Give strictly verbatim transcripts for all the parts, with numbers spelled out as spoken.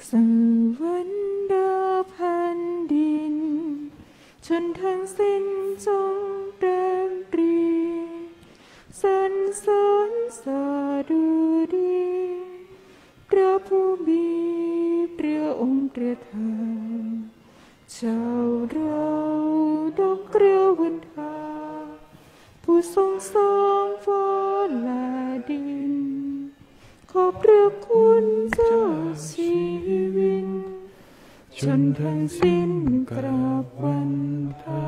สวรรค์ดาวแผ่นดินชนทั้งสิ้นจงเริ่มปรีสรรเสริญสดุดีพระผู้มีพระองค์ประทานเจ้าเราดอกเกลียววันทาผู้ทรงสร้างฟ้าและดินขอบพระคุณเจ้าชีวิตชนทั้งสิ้นกราบวันทา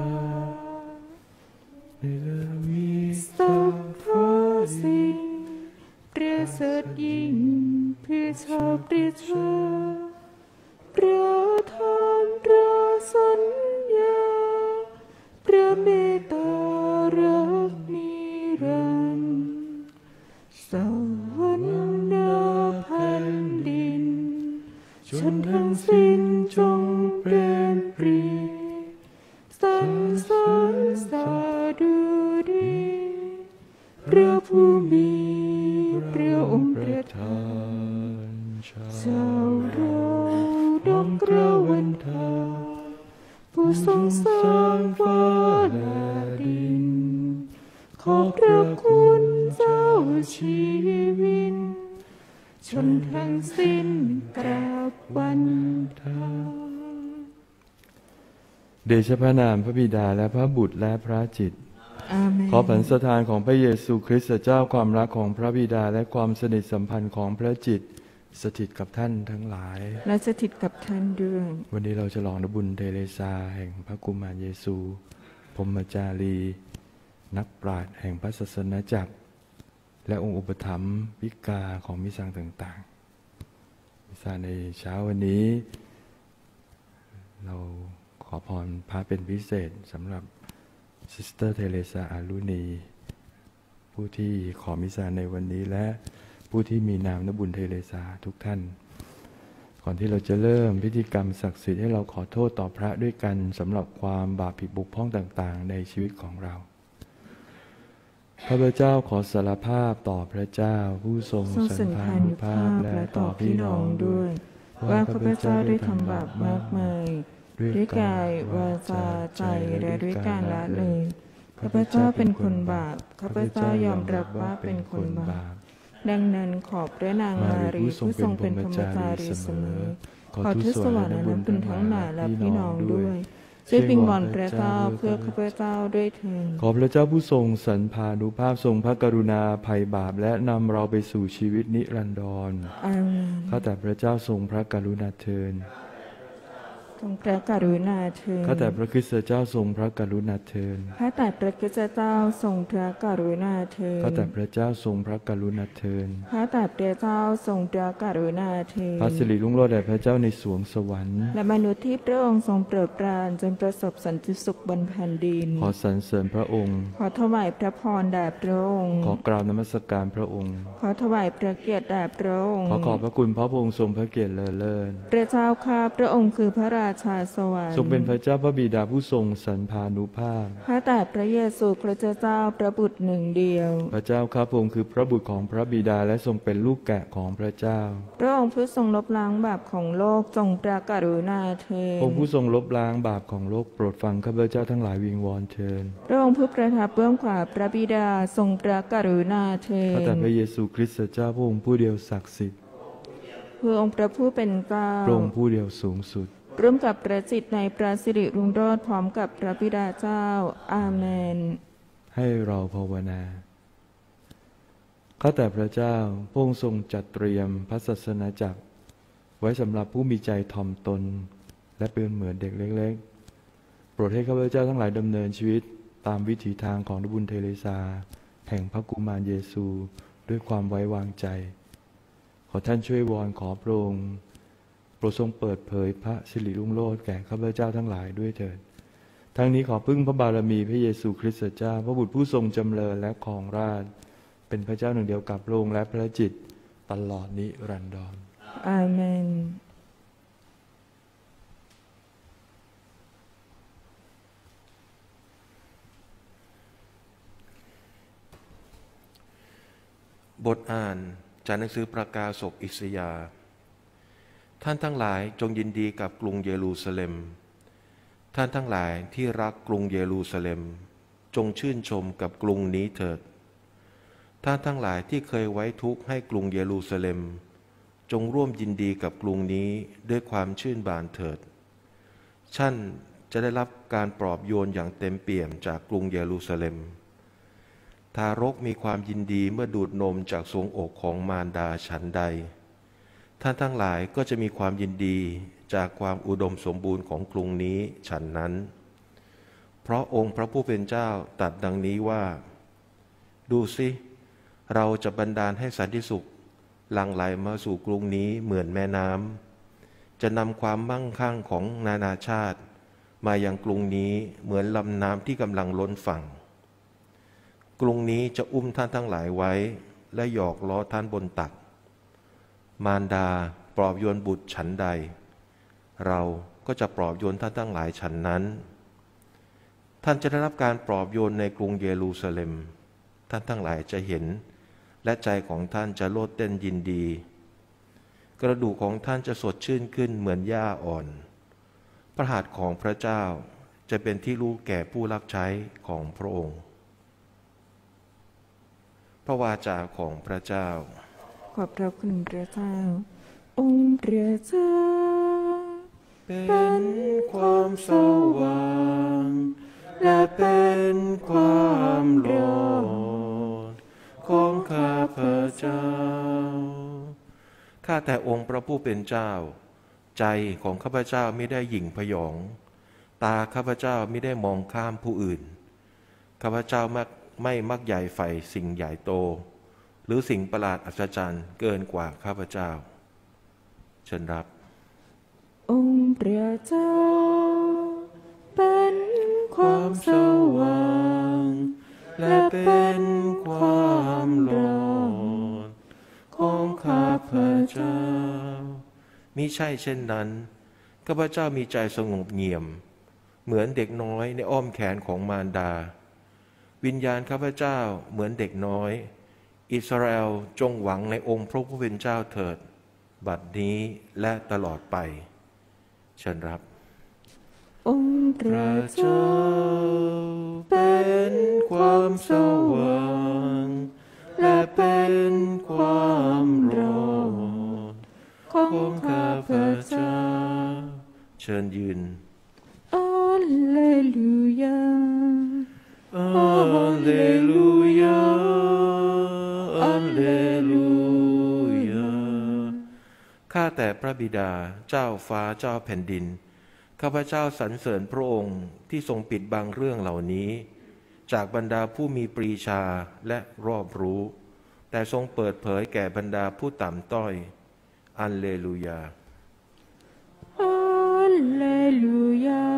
มีสัพพสิ่งประเสริฐยิ่งเพื่อชาวประชาประทานพระสัญญาพระเมตตารักนิรันดร์สวรรค์นาแผ่นดินชนทั้งสิ้นจงเปลี่ยนปรีสรรเสริญสดุดีพระผู้มีพระองค์ประทานเจ้าเราดอกเกล้าวันทาผู้ทรงสร้างฟ้าและดินขอบพระคุณเจ้าชีวิตชนทั้งสิ้นกราบวันทาเดชะพระนามพระบิดาและพระบุตรและพระจิตขอผันสถานของพระเยซูคริสต์เจ้าความรักของพระบิดาและความสนิทสัมพันธ์ของพระจิตสถิตกับท่านทั้งหลายและสถิตกับท่านด้วยวันนี้เราจะลองนบุญเทเรซาแห่งพระกุมารเยซูพรหมจารีนักปราชญ์แห่งพระศาสนาจักรและองค์อุปถัมภ์วิกาของมิสังต่างๆมิสาในเช้าวันนี้เราขอพรพระเป็นพิเศษสำหรับซิสเตอร์เทเรซาอารุณีผู้ที่ขอมิสาในวันนี้และผู้ที่มีนามนบุญเทเรซาทุกท่านก่อนที่เราจะเริ่มพิธีกรรมศักดิ์สิทธิ์ให้เราขอโทษต่อพระด้วยกันสำหรับความบาปผิดบกพร่องต่างๆในชีวิตของเราข้าพเจ้าขอสารภาพต่อพระเจ้าผู้ทรงสันพานุภาพและต่อพี่น้องด้วยว่าข้าพเจ้าได้ทำบาปมากมายด้วยกายวาจาใจและด้วยการละเลยข้าพเจ้าเป็นคนบาปข้าพเจ้ายอมรับว่าเป็นคนบาปดังนั้นขอบพระนางมารีผู้ทรงเป็นพรหมจารีเสมอขอทุสวรรค์และบุญทั้งหลายและพี่น้องด้วยช่วยวิงวอนพระเจ้าเพื่อข้าพเจ้าด้วยเถิดขอพระเจ้าผู้ทรงสันพานุภาพทรงพระกรุณาภัยบาปและนำเราไปสู่ชีวิตนิรันดรอาเมนข้าแต่พระเจ้าทรงพระกรุณาเถิดทรงพระกรุณาเถิดข้าแต่พระคริสต์เจ้าทรงพระกรุณาเถิดข้าแต่พระคริสต์เจ้าทรงพระกรุณาเถิดข้าแต่พระเจ้าทรงพระกรุณาเถิดข้าแต่พระเจ้าทรงพระกรุณาเถิดพระสิริรุ่งโรจน์แด่พระเจ้าในสวงสวรรค์และมนุษย์ที่พระองค์ทรงโปรดปรานจนประสบสันติสุขบนแผ่นดินขอสรรเสริญพระองค์ขอถวายพระพรแด่พระองค์ขอกราบนมัสการพระองค์ขอถวายพระเกียรติแด่พระองค์ขอขอบพระคุณพระองค์ทรงพระเกียรติเลอเลิศพระเจ้าข้าพระองค์คือพระราชาสวรรค์ทรงเป็นพระเจ้าพระบิดาผู้ทรงสันพานุภาพข้าแต่พระเยซูคริสต์เจ้าพระบุตรหนึ่งเดียวพระเจ้าข้าพระองค์คือพระบุตรของพระบิดาและทรงเป็นลูกแกะของพระเจ้าพระองค์ผู้ทรงลบล้างบาปของโลกทรงพระกรุณาเถิดองค์ผู้ทรงลบล้างบาปของโลกโปรดฟังข้าพเจ้าทั้งหลายวิงวอนเถิดพระองค์ผู้ประทับเบื้องขวาพระบิดาทรงพระกรุณาเถิดข้าแต่พระเยซูคริสต์เจ้าพระองค์ผู้เดียวศักดิ์สิทธิ์พระองค์พระผู้เป็นเจ้าพระองค์ผู้เดียวสูงสุดร่วมกับพระจิตในพระสิริรุ่งโรจน์พร้อมกับพระบิดาเจ้าอาเมนให้เราภาวนาข้าแต่พระเจ้าพระองค์ทรงจัดเตรียมพระศาสนาจักรไว้สำหรับผู้มีใจถ่อมตนและเป็นเหมือนเด็กเล็กๆโปรดให้ข้าพเจ้าทั้งหลายดำเนินชีวิตตามวิถีทางของนบุญเทเรซาแห่งพระกุมารเยซูด้วยความไว้วางใจขอท่านช่วยวอนขอพระองค์โปรดทรงเปิดเผยพระสิริรุ่งโรจน์แก่ข้าพเจ้าทั้งหลายด้วยเถิดทั้งนี้ขอพึ่งพระบารมีพระเยซูคริสต์เจ้าพระบุตรผู้ทรงจำเริญและครองราชย์เป็นพระเจ้าหนึ่งเดียวกับพระองค์และพระจิตตลอดนิรันดรอาเมนบทอ่านจากหนังสือประกาศกอิสยาห์ท่านทั้งหลายจงยินดีกับกรุงเยรูซาเล็มท่านทั้งหลายที่รักกรุงเยรูซาเล็มจงชื่นชมกับกรุงนี้เถิดท่านทั้งหลายที่เคยไว้ทุกข์ให้กรุงเยรูซาเล็มจงร่วมยินดีกับกรุงนี้ด้วยความชื่นบานเถิดท่านจะได้รับการปลอบโยนอย่างเต็มเปี่ยมจากกรุงเยรูซาเล็มทารกมีความยินดีเมื่อดูดนมจากทรวงอกของมารดาฉันใดท่านทั้งหลายก็จะมีความยินดีจากความอุดมสมบูรณ์ของกรุงนี้ฉันนั้นเพราะองค์พระผู้เป็นเจ้าตรัสดังนี้ว่าดูสิเราจะบันดาลให้สันติสุขหลั่งไหลมาสู่กรุงนี้เหมือนแม่น้ำจะนำความมั่งคั่งของนานาชาติมายังกรุงนี้เหมือนลำน้ำที่กำลังล้นฝั่งกรุงนี้จะอุ้มท่านทั้งหลายไว้และหยอกล้อท่านบนตักมารดาปลอบโยนบุตรฉันใดเราก็จะปลอบโยนท่านทั้งหลายฉันนั้นท่านจะได้รับการปลอบโยนในกรุงเยรูซาเล็มท่านทั้งหลายจะเห็นและใจของท่านจะโลดเต้นยินดีกระดูกของท่านจะสดชื่นขึ้นเหมือนหญ้าอ่อนพระหัตถ์ของพระเจ้าจะเป็นที่รู้แก่ผู้รับใช้ของพระองค์พระวาจาของพระเจ้าขอบพระคุณพระเจ้าองค์พระเจ้าเป็นความสว่างและเป็นความรอดของข้าพเจ้าข้าแต่องค์พระผู้เป็นเจ้าใจของข้าพเจ้าไม่ได้หยิ่งพยองตาข้าพเจ้าไม่ได้มองข้ามผู้อื่นข้าพเจ้ามักไม่มักใหญ่ใฝ่สิ่งใหญ่โตหรือสิ่งประหลาดอัศจรรย์เกินกว่าข้าพเจ้าเชิญรับองค์พระเจ้าเป็นความสว่างและเป็นความรอดของข้าพเจ้ามิใช่เช่นนั้นข้าพเจ้ามีใจสงบเงี่ยมเหมือนเด็กน้อยในอ้อมแขนของมารดาวิญญาณข้าพเจ้าเหมือนเด็กน้อยอิสราเอลจงหวังในองค์พระผู้เป็นเจ้าเถิดบัดนี้และตลอดไปเชิญรับองค์พระเจ้าเป็นความสว่างและเป็นความรอดของข้าพเจ้าเชิญยืนอัลเลลูยาอัลเลลูยาอัลเลลูยาข้าแต่พระบิดาเจ้าฟ้าเจ้าแผ่นดินข้าพเจ้าสรรเสริญพระองค์ที่ทรงปิดบังเรื่องเหล่านี้จากบรรดาผู้มีปรีชาและรอบรู้แต่ทรงเปิดเผยแก่บรรดาผู้ต่ำต้อยอัลเลลูยาอัลเลลูยา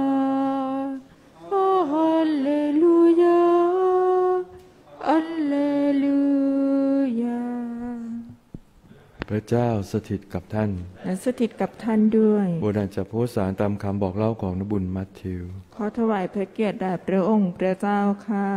อัลเลลูยาอัลเลลูยาพระเจ้าสถิตกับท่านและสถิตกับท่านด้วยบทอ่านจากพระสารตามคำบอกเล่าของนบุญมัทธิวขอถวายพระเกียรติแด่พระองค์พระเจ้าค่ะ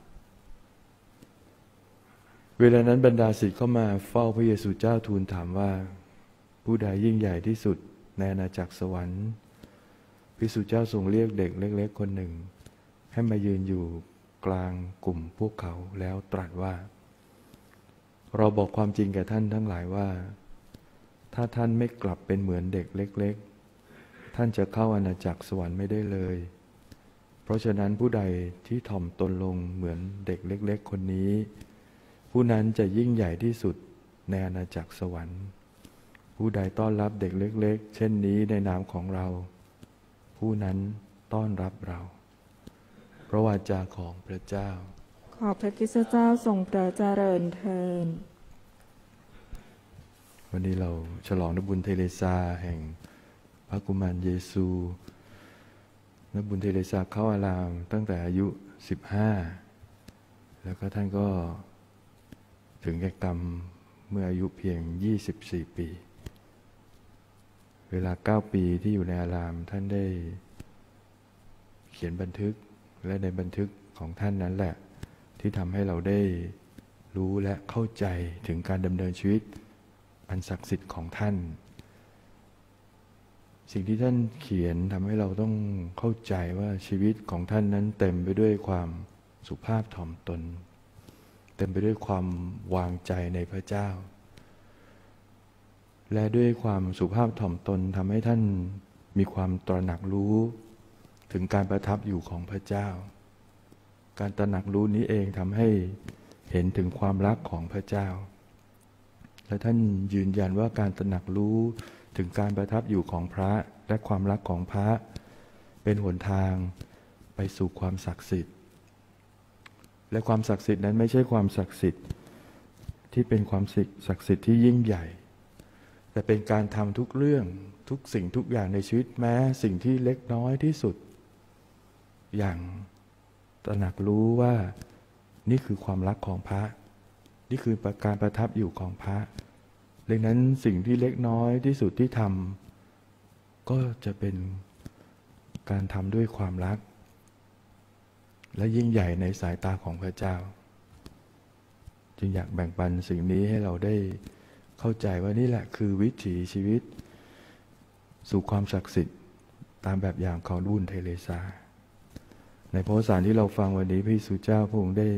เวลานั้นบรรดาศิษย์เข้ามาเฝ้าพระเยซูเจ้าทูลถามว่าผู้ใดยิ่งใหญ่ที่สุดในอาณาจักรสวรรค์พระเยซูเจ้าทรงเรียกเด็กเล็กๆคนหนึ่งให้มายืนอยู่กลางกลุ่มพวกเขาแล้วตรัสว่าเราบอกความจริงแก่ท่านทั้งหลายว่าถ้าท่านไม่กลับเป็นเหมือนเด็กเล็กๆท่านจะเข้าอาณาจักรสวรรค์ไม่ได้เลยเพราะฉะนั้นผู้ใดที่ถ่อมตนลงเหมือนเด็กเล็กๆคนนี้ผู้นั้นจะยิ่งใหญ่ที่สุดในอาณาจักรสวรรค์ผู้ใดต้อนรับเด็กเล็กๆเช่นนี้ในนามของเราผู้นั้นต้อนรับเราพระวาจาของพระเจ้าขอพระคริสต์เจ้าทรงพระเจริญเทินวันนี้เราฉลองนบุญเทเรซาแห่งพระกุมารเยซูนบุญเทเรซาเข้าอารามตั้งแต่อายุสิบห้าแล้วก็ท่านก็ถึงแก่กรรมเมื่ออายุเพียงยี่สิบสี่ปีเวลาเก้าปีที่อยู่ในอารามท่านได้เขียนบันทึกและในบันทึกของท่านนั้นแหละที่ทำให้เราได้รู้และเข้าใจถึงการดำเนินชีวิตอันศักดิ์สิทธิ์ของท่านสิ่งที่ท่านเขียนทำให้เราต้องเข้าใจว่าชีวิตของท่านนั้นเต็มไปด้วยความสุภาพถ่อมตนเต็มไปด้วยความวางใจในพระเจ้าและด้วยความสุภาพถ่อมตนทำให้ท่านมีความตระหนักรู้ถึงการประทับอยู่ของพระเจ้าการตระหนักรู้นี้เองทำให้เห็นถึงความรักของพระเจ้าและท่านยืนยันว่าการตระหนักรู้ถึงการประทับอยู่ของพระและความรักของพระเป็นหนทางไปสู่ความศักดิ์สิทธิ์และความศักดิ์สิทธิ์นั้นไม่ใช่ความศักดิ์สิทธิ์ที่เป็นความศักดิ์สิทธิ์ที่ยิ่งใหญ่แต่เป็นการทำทุกเรื่องทุกสิ่งทุกอย่างในชีวิตแม้สิ่งที่เล็กน้อยที่สุดอย่างตระหนักรู้ว่านี่คือความรักของพระนี่คือการประทับอยู่ของพระดังนั้นสิ่งที่เล็กน้อยที่สุดที่ทำก็จะเป็นการทำด้วยความรักและยิ่งใหญ่ในสายตาของพระเจ้าจึงอยากแบ่งปันสิ่งนี้ให้เราได้เข้าใจว่านี่แหละคือวิถีชีวิตสู่ความศักดิ์สิทธิ์ตามแบบอย่างของบุญเทเรซาในพระสารที่เราฟังวันนี้พระเยซูเจ้าพระองค์ได้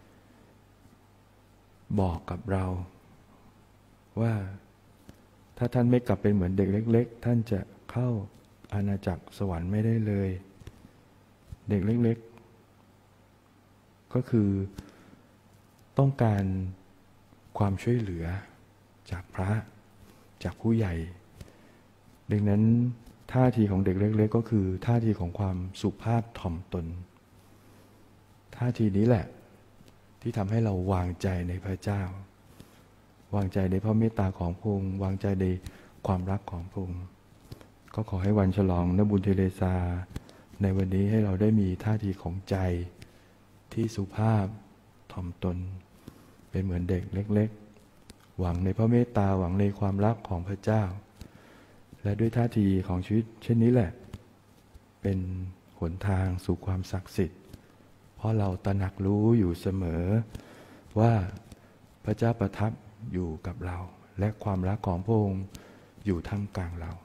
บอกกับเราว่าถ้าท่านไม่กลับเป็นเหมือนเด็กเล็กๆท่านจะเข้าอาณาจักรสวรรค์ไม่ได้เลยเด็กเล็กๆก็คือต้องการความช่วยเหลือจากพระจากผู้ใหญ่ดังนั้นท่าทีของเด็กเล็กๆก็คือท่าทีของความสุภาพถ่อมตนท่าทีนี้แหละที่ทำให้เราวางใจในพระเจ้าวางใจในพระเมตตาของพระองค์วางใจในความรักของพระองค์ก็ขอให้วันฉลองนบุญเทเรซาในวันนี้ให้เราได้มีท่าทีของใจที่สุภาพถ่อมตนเป็นเหมือนเด็กเล็กๆหวังในพระเมตตาหวังในความรักของพระเจ้าและด้วยท่าทีของชีวิตเช่นนี้แหละเป็นหนทางสู่ความศักดิ์สิทธิ์เพราะเราตระหนักรู้อยู่เสมอว่าพระเจ้าประทับอยู่กับเราและความรักของพระองค์อยู่ท่ามกลางเรา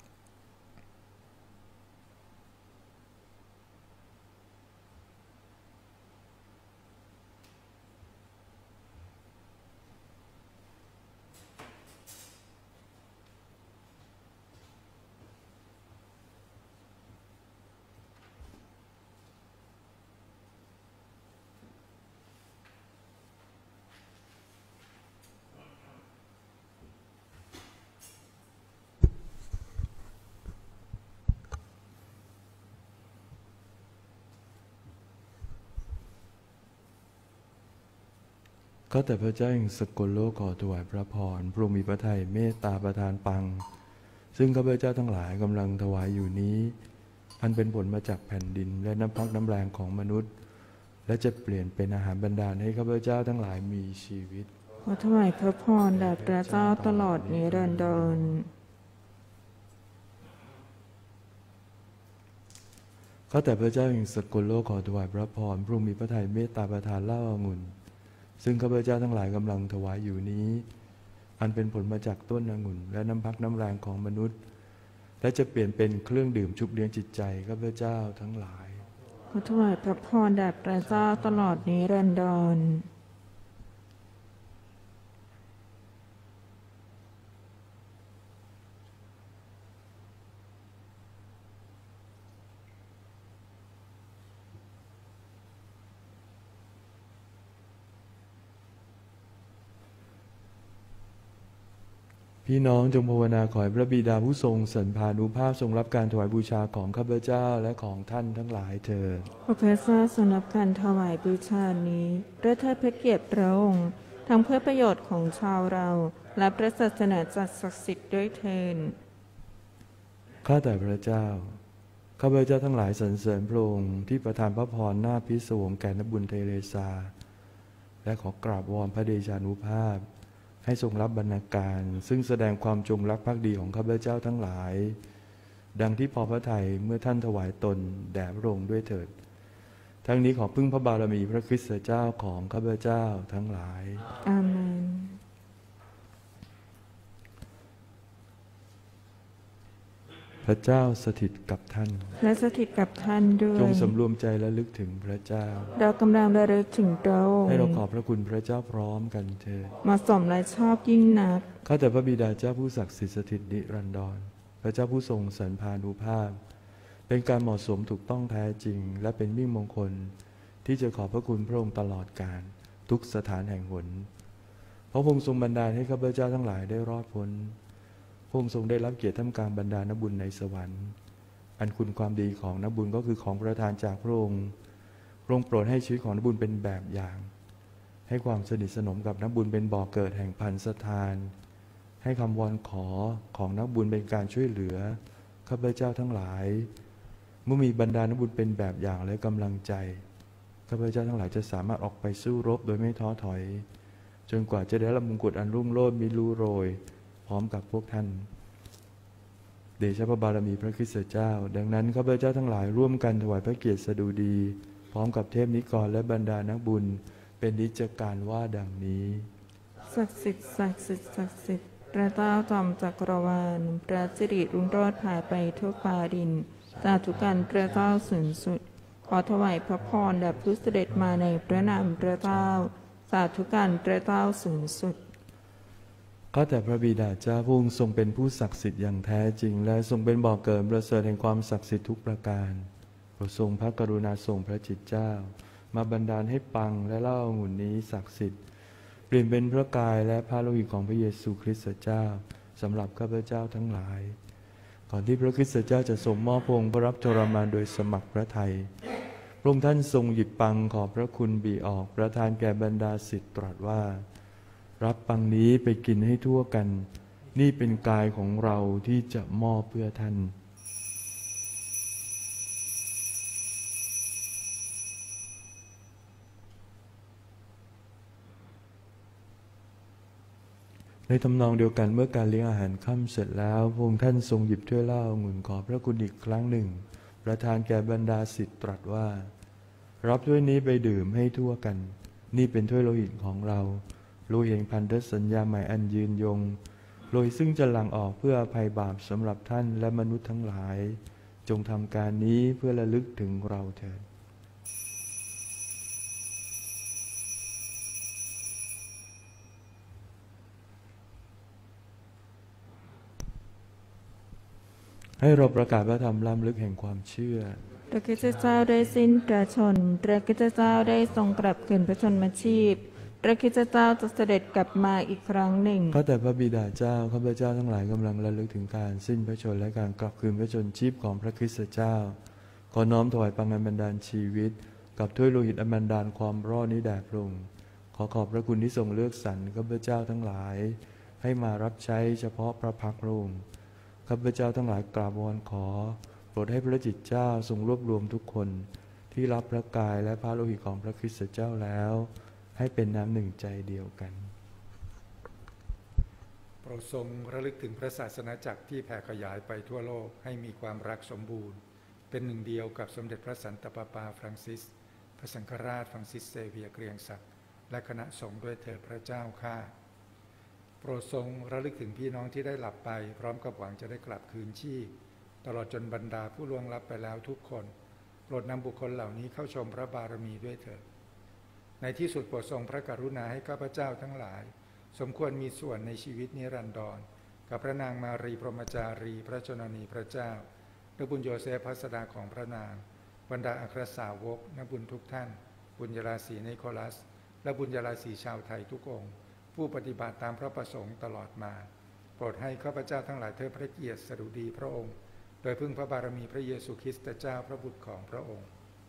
ก็แต่พระเจ้าแห่งสกลโลกขอถวายพระพรพระองค์มีพระทัยเมตตาประทานปังซึ่งข้าพเจ้าทั้งหลายกำลังถวายอยู่นี้อันเป็นผลมาจากแผ่นดินและน้ำพักน้ำแรงของมนุษย์และจะเปลี่ยนเป็นอาหารบรรดาลให้ข้าพเจ้าทั้งหลายมีชีวิตขอถวายพระพรแด่พระเจ้าตลอดนิรันดรข้าแต่พระเจ้าแห่งสกลโลกขอถวายพระพรพระองค์มีพระทัยเมตตาประทานเหล้าองุ่นซึ่งข้าพเจ้าทั้งหลายกำลังถวายอยู่นี้อันเป็นผลมาจากต้นองุ่นและน้ำพักน้ำแรงของมนุษย์และจะเปลี่ยนเป็นเครื่องดื่มชุบเลี้ยงจิตใจข้าพเจ้าทั้งหลายขอถวายพระพรแด่พระเจ้าตลอดนิรันดรพี่น้องจงภาวนาขอให้พระบิดาผู้ทรงสันพานุภาพทรงรับการถวายบูชาของข้าพเจ้าและของท่านทั้งหลายเถิดขอพระเจ้าทรงรับการถวายบูชานี้ด้วยเทิดพระเกียรติพระองค์ทั้งเพื่อประโยชน์ของชาวเราและพระศาสนาจักรศักดิ์สิทธิ์ด้วยเถิดข้าแต่พระเจ้าข้าพเจ้าทั้งหลายสรรเสริญพระองค์ที่ประทานพระพรหน้าพิศวงแก่นบุญเทเรซาและขอกราบวอนพระเดชานุภาพให้ทรงรับบรรณาการซึ่งแสดงความจงรักภักดีของข้าพเจ้าทั้งหลายดังที่พอพระทัยเมื่อท่านถวายตนแด่พระองค์ด้วยเถิดทั้งนี้ขอพึ่งพระบารมีพระคริสต์เจ้าของข้าพเจ้าทั้งหลายอาเมนพระเจ้าสถิตกับท่านและสถิตกับท่านด้วยจงสำรวมใจและลึกถึงพระเจ้าเรากำลังระลึกถึงพระองค์ให้เราขอบพระคุณพระเจ้าพร้อมกันเถิดเหมาะสมและชอบยิ่งนักข้าแต่พระบิดาเจ้าผู้ศักดิ์สิทธิ์สถิตนิรันดรพระเจ้าผู้ทรงสรรพานุภาพ เป็นการเหมาะสมถูกต้องแท้จริง และเป็นมิ่งมงคลที่จะขอบพระคุณพระองค์ตลอดกาลทุกสถานแห่งหนเพราะพระองค์ทรงบันดาลให้ข้าพเจ้าทั้งหลายได้รอดพ้นพระองค์ทรงได้รับเกียรติท่ามกลางบรรดานบุญในสวรรค์อันคุณความดีของนบุญก็คือของประทานจากพระองค์พระองค์โปรดให้ชีวิตของนบุญเป็นแบบอย่างให้ความสนิทสนมกับนบุญเป็นบ่อเกิดแห่งพันสถานให้คำวอนขอของนบุญเป็นการช่วยเหลือข้าพเจ้าทั้งหลายเมื่อมีบรรดานบุญเป็นแบบอย่างและกำลังใจข้าพเจ้าทั้งหลายจะสามารถออกไปสู้รบโดยไม่ท้อถอยจนกว่าจะได้รับมงกุฎอันรุ่งโรจน์มิรู้โรยพร้อมกับพวกท่านเดชะพระบารมีพระคริสต์เจ้าดังนั้นข้าพเจ้าทั้งหลายร่วมกันถวายพระเกียรติสดุดีพร้อมกับเทพนิกรและบรรดานักบุญเป็นนิจการว่าดังนี้ศักดิ์สิทธิ์ศักดิ์สิทธิ์ศักดิ์สิทธิ์พระเจ้าจอมจักรวาลพระสิริรุ่งโรจน์ผ่าไปทั่วฟ้าดินสาธุการพระเจ้าสูงสุดขอถวายพระพรแด่ผู้เสด็จมาในพระนามพระเจ้าสาธุการพระเจ้าสูงสุดข้าแต่พระบิดาเจ้าพระองค์ทรงเป็นผู้ศักดิ์สิทธิ์อย่างแท้จริงและทรงเป็นบ่อเกิดประเสริฐแห่งความศักดิ์สิทธิ์ทุกประการโปรดทรงพระกรุณาทรงพระจิตเจ้ามาบันดาลให้ปังและเล่าองุ่นนี้ศักดิ์สิทธิ์เปลี่ยนเป็นพระกายและพระโลหิตของพระเยซูคริสต์เจ้าสำหรับข้าพเจ้าทั้งหลายก่อนที่พระคริสต์เจ้าจะทรงมอบพระองค์รับทรมานโดยสมัครพระทัยพระองค์ท่านทรงหยิบปังขอบพระคุณบีออกประทานแก่บรรดาศิษย์ตรัสว่ารับปังนี้ไปกินให้ทั่วกันนี่เป็นกายของเราที่จะมอบเพื่อท่านในทำนองเดียวกันเมื่อการเลี้ยงอาหารค่ำเสร็จแล้วพระองค์ท่านทรงหยิบถ้วยเหล้าองุ่นขอบพระคุณอีกครั้งหนึ่งประทานแก่บรรดาศิษย์ตรัสว่ารับถ้วยนี้ไปดื่มให้ทั่วกันนี่เป็นถ้วยโลหิตของเราโลหิตแห่งพันธสัญญาใหม่อันยืนยงโลหิตซึ่งจะหลั่งออกเพื่ออภัยบาปสำหรับท่านและมนุษย์ทั้งหลายจงทำการนี้เพื่อระลึกถึงเราเถิดให้เราประกาศพระธรรมล้ำลึกแห่งความเชื่อพระคริสต์เจ้าได้สิ้นพระชนม์พระคริสต์เจ้าได้ทรงกลับคืนพระชนมชีพพระคริสต์เจ้าจะเสด็จกลับมาอีกครั้งหนึ่งข้าแต่พระบิดาเจ้าข้าพเจ้าทั้งหลายกำลังระลึกถึงการสิ้นพระชนม์และการกลับคืนพระชนชีพของพระคริสต์เจ้าขอน้อมถวายปังอันบันดาลชีวิตกับถ้วยโลหิตอันบันดาลความรอดนี้แด่พระองค์ขอขอบพระคุณที่ทรงเลือกสรรข้าพเจ้าทั้งหลายให้มารับใช้เฉพาะพระพักตร์พระองค์ข้าพเจ้าทั้งหลายกราบวอนขอโปรดให้พระจิตเจ้าทรงรวบรวมทุกคนที่รับพระกายและพระโลหิตของพระคริสต์เจ้าแล้วให้เป็นน้ำหนึ่งใจเดียวกันโปรดทรงระลึกถึงพระศาสนาจักรที่แผ่ขยายไปทั่วโลกให้มีความรักสมบูรณ์เป็นหนึ่งเดียวกับสมเด็จพระสันตะปาปาฟรังซิสพระสังฆราชฟรังซิสเซเวียร์เกรียงศักดิ์และคณะสงฆ์ด้วยเถิดพระเจ้าข้าโปรดทรงระลึกถึงพี่น้องที่ได้หลับไปพร้อมกับหวังจะได้กลับคืนชีพตลอดจนบรรดาผู้ล่วงลับไปแล้วทุกคนโปรดนำบุคคลเหล่านี้เข้าชมพระบารมีด้วยเถิดในที่สุดโปรดทรงพระกรุณาให้ข้าพเจ้าทั้งหลายสมควรมีส่วนในชีวิตนิรันดรกับพระนางมารีพรหมจารีพระชนนีพระเจ้าและบุญโยเซฟพัสดาของพระนางบรรดาอัครสาวกนักบุญทุกท่านบุญญาราศีนิโคลัสและบุญญาราศีชาวไทยทุกองค์ผู้ปฏิบัติตามพระประสงค์ตลอดมาโปรดให้ข้าพเจ้าทั้งหลายเทิดพระเกียรติสดุดีพระองค์โดยพึ่งพระบารมีพระเยซูคริสต์เจ้าพระบุตรของพระองค์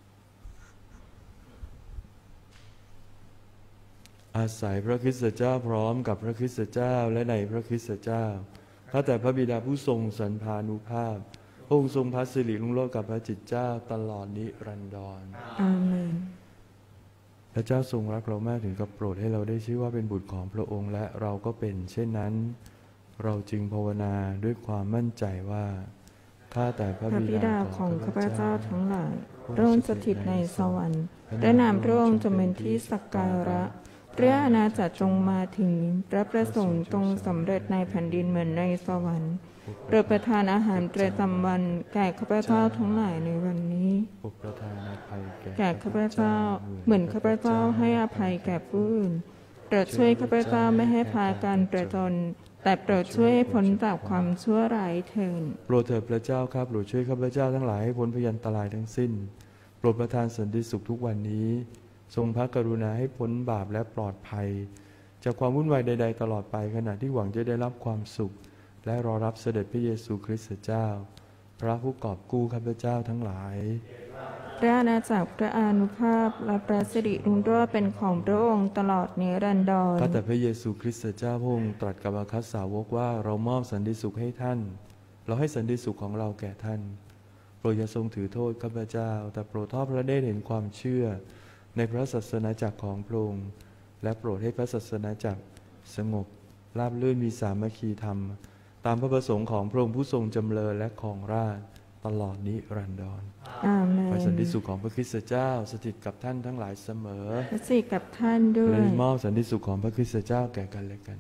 อาศัยพระคริสต์เจ้าพร้อมกับพระคริสต์เจ้าและในพระคริสต์เจ้าข้าแต่พระบิดาผู้ทรงสรรพานุภาพพระองค์ทรงพระสิริรุ่งโรจน์กับพระจิตเจ้าตลอดนิรันดรอาเมนพระเจ้าทรงรักเรามากถึงกับโปรดให้เราได้ชื่อว่าเป็นบุตรของพระองค์และเราก็เป็นเช่นนั้นเราจึงภาวนาด้วยความมั่นใจว่าข้าแต่พระบิดาของข้าพเจ้าทั้งหลายพระองค์สถิตในสวรรค์พระนามพระองค์จะเป็นที่สักการะพระอาณาจักรจงมาถึงพระประสงค์จงสำเร็จในแผ่นดินเหมือนในสวรรค์โปรดประทานอาหารประจำวันแก่ข้าพเจ้าทั้งหลายในวันนี้โปรดประทานอภัยแก่ข้าพเจ้าเหมือนข้าพเจ้าให้อภัยแก่ผู้อื่นโปรดช่วยข้าพเจ้าไม่ให้พากันประจนแต่โปรดช่วยให้พ้นจากความชั่วร้ายเถิดโปรดเถิดพระเจ้าครับโปรดช่วยข้าพเจ้าทั้งหลายให้พ้นพยันตรายทั้งสิ้นโปรดประทานสันติสุขทุกวันนี้ทรงพระกรุณาให้พ้นบาปและปลอดภัยจากความวุ่นวายใดๆตลอดไปขณะที่หวังจะได้รับความสุขและรอรับเสด็จพระเยซูคริสต์เจ้าพระผู้กอบกู้ข้าพเจ้าทั้งหลายพระอาณาจักรพระอานุภาพและพระสิริรุ่งโรจน์เป็นของพระองค์ตลอดนิรันดรข้าแต่พระเยซูคริสต์เจ้าพระองค์ตรัสกับอาคัสสาวกว่าเรามอบสันติสุขให้ท่านเราให้สันติสุขของเราแก่ท่านโปรดอย่าทรงถือโทษข้าพเจ้าแต่โปรดทอดพระเนตรเห็นความเชื่อในพระศาสนาจักรของพระองค์และโปรดให้พระศาสนาจักรสงบราบรื่นมีสามัคคีธรรมตามพระประสงค์ของพระองค์ผู้ทรงจำเริญและครองราชย์ตลอดนิรันดรอาเมนขอสันติสุขของพระคริสต์เจ้าสถิตกับท่านทั้งหลายเสมอสถิตกับท่านด้วยและมอบสันติสุขของพระคริสต์เจ้าแก่กันและกัน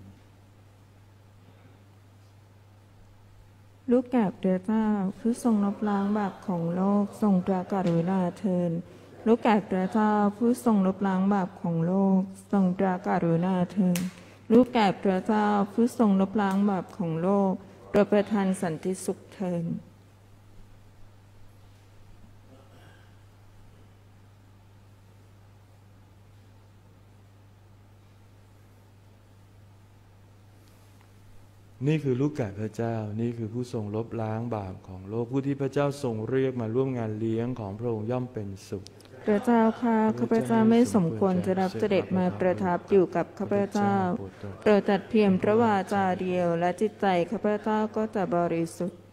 ลูกแก่พระเจ้าผู้ทรงลบล้างบาปของโลกทรงพระกรุณาเถิดลูกแก่พระเจ้าผู้ทรงลบล้างบาปของโลกทรงพระกรุณาเถิดลูกแก่พระเจ้าผู้ทรงลบล้างบาปของโลกโปรดประทานสันติสุขเถิดนี่คือลูกแกะพระเจ้านี่คือผู้ทรงลบล้างบาปของโลกผู้ที่พระเจ้าทรงเรียกมาร่วมงานเลี้ยงของพระองค์ย่อมเป็นสุขพระเจ้าข้าข้าพเจ้าไม่สมควรจะรับเสด็จมาประทับอยู่กับข้าพเจ้าโปรดตัดเพียงพระวาจาเดียวและจิตใจข้าพเจ้าก็จะบริสุทธิ์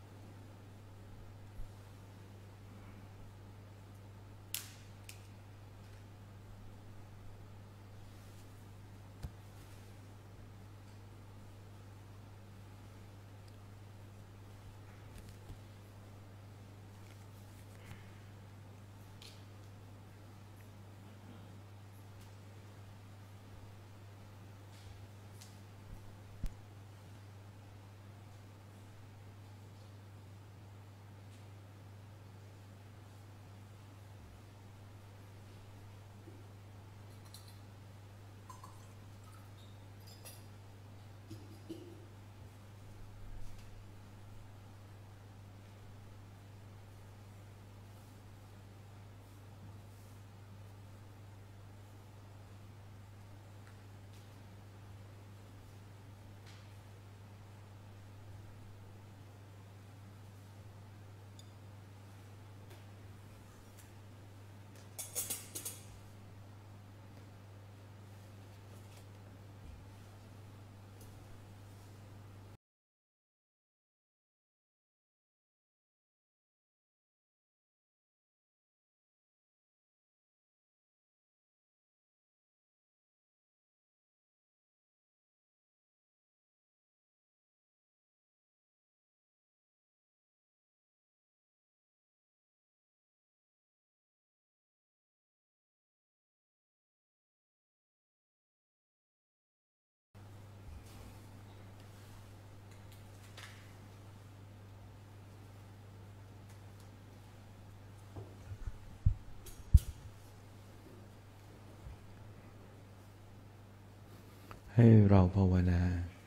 ให้เราภาวนา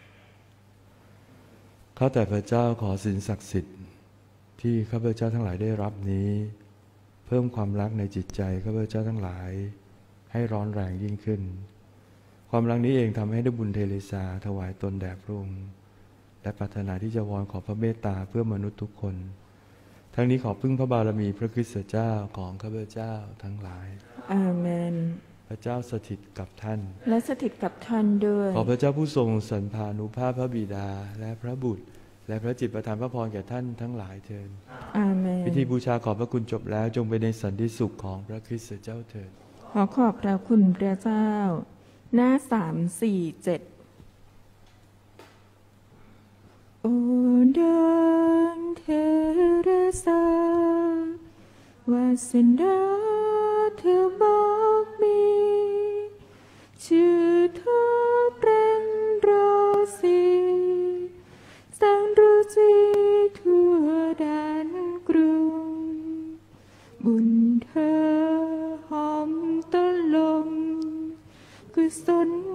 ข้าแต่พระเจ้าขอสินศักดิ์สิทธิ์ที่ข้าพเจ้าทั้งหลายได้รับนี้เพิ่มความรักในจิตใจข้าพเจ้าทั้งหลายให้ร้อนแรงยิ่งขึ้นความรักนี้เองทำให้ได้บุญเทเรซาถวายตนแด่พระองค์และปรารถนาที่จะวอนขอพระเมตตาเพื่อมนุษย์ทุกคนทั้งนี้ขอพึ่งพระบารมีพระคริสต์เจ้าของข้าพเจ้าทั้งหลายอาเมนพระเจ้าสถิตกับท่านและสถิตกับท่านด้วยขอพระเจ้าผู้ทรงสันพานุภาพพระบิดาและพระบุตรและพระจิตประทานพระพรแก่ท่านทั้งหลายเถิดอาเมนพิธีบูชาขอบพระคุณจบแล้วจงไปในสันติสุขของพระคริสต์เจ้าเถิดขอขอบพระคุณพระเจ้าหน้าสามสี่เจ็ดโอดังเทเรซาวาสนาเธอบอกมีชื่อเธอเป็นโรสีแสงรู้จีบุญเธอหอมตะลมกุศล